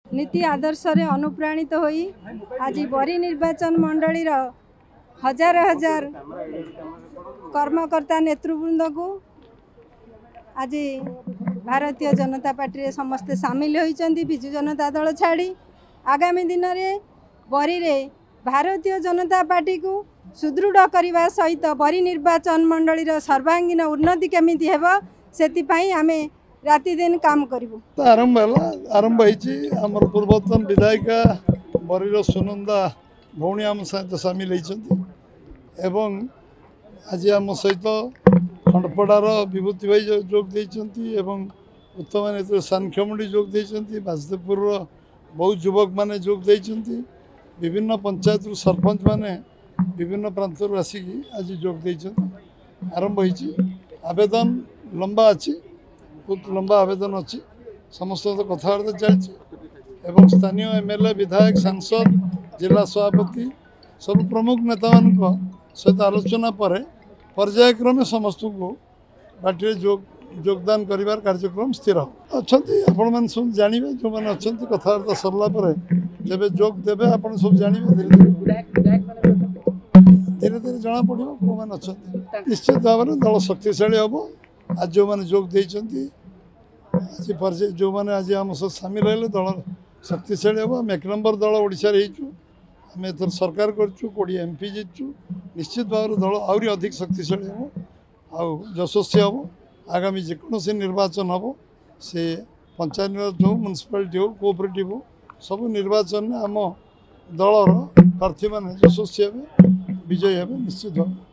नीति आदर्श रे अनुप्राणित होई आज बरी निर्वाचन मंडली हजार हजार कर्मकर्ता नेतृवृंद को आज भारतीय जनता पार्टी रे समस्ते सामिल होइचंदी। बिजु जनता दल छाड़ी आगामी दिन में बरी रे भारतीय जनता पार्टी को सुदृढ़ करने सहित बरी निर्वाचन मंडली सर्वांगीन उन्नति केमिति हेबो सेतिपई आमे राति दिन काम करूँ। आरंभ आमर पूर्वतन विधायिका बरीर सुनंदा भौणी आम सहित सामिल एवं आज आम सहित खंडपड़ार विभूति भाई जोग देती उत्तम नेत्री सानक्षमुंडी जोग देती बासदेवपुर बहुत युवक माने जोग देती विभिन्न पंचायत सरपंच माने विभिन्न प्रांत आसिक आज जोग देती आरंभ आवेदन लंबा अच्छी बहुत लंबा आवेदन अच्छी समस्त कथबार्ता चलती स्थानीय एमएलए विधायक सांसद जिला सभापति सब प्रमुख नेता मान सहित आलोचना पर पर्यायक्रमे समस्त को पार्टी योगदान करिवार कार्यक्रम स्थिर अच्छा आपण मैंने सब जानवे जो मैंने अच्छा कथबार्ता सरला जब जोग देवे आप सब जानवे धीरे धीरे जना पड़ो कौ मैंने अच्छा निश्चित भाव में दल शक्तिशाली हम आज जो मैंने जोग देती आज जो मैंने आज आम सब सामिल है दल शक्तिशाली हम 1 नंबर दल ओडिशा आम एथर सरकार कर एमपी जीतु निश्चित भाव दल आहरी अधिक शक्तिशाली हम आशस्वी हम आगामी जेकोसी निर्वाचन हम से पंचायत निर्वाचन हो म्युनिसिपालिटी हो कोऑपरेटिव हो सब निर्वाचन में आम दलर प्रार्थी मैंने यशस्वी हे विजयी हे निश्चित भाव।